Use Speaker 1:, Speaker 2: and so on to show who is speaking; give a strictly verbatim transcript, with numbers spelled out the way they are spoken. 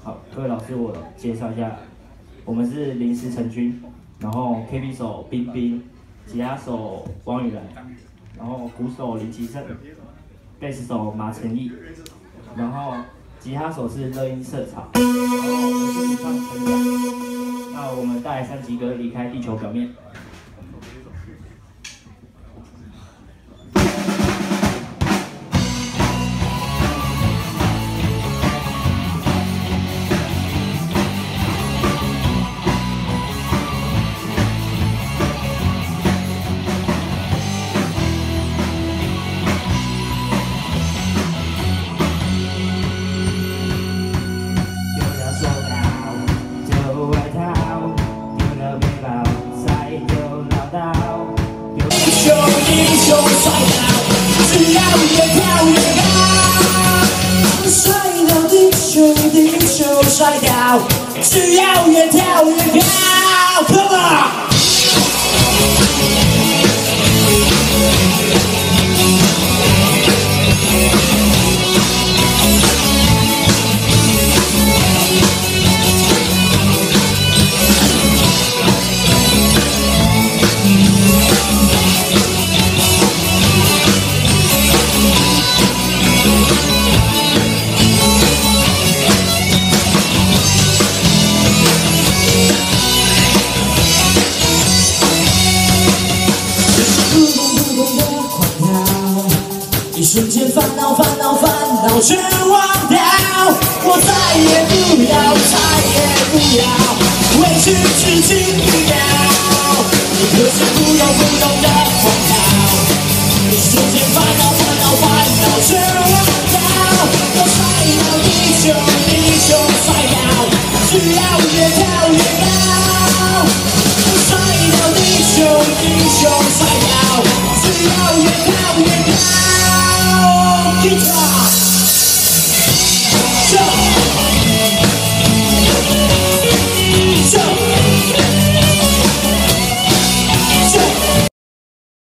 Speaker 1: 好，各位老师，我介绍一下，我们是临时成军，然后 K B 手冰冰，吉他手王宇然，然后鼓手林奇胜，贝斯手马成义，然后吉他手是乐音社草，然后我是主唱陈阳。那我们带三级歌离开地球表面。
Speaker 2: 就摔倒，只要越跳越高。摔到地球，地球摔倒，只要越跳越高。Come on！ 一瞬间烦恼烦恼烦恼全忘掉，我再也不要再也不要委屈自己不要，你可是不懂不懂的荒唐。一瞬间烦恼烦恼烦恼全忘掉，我摔到地球地球摔倒，只要越跳越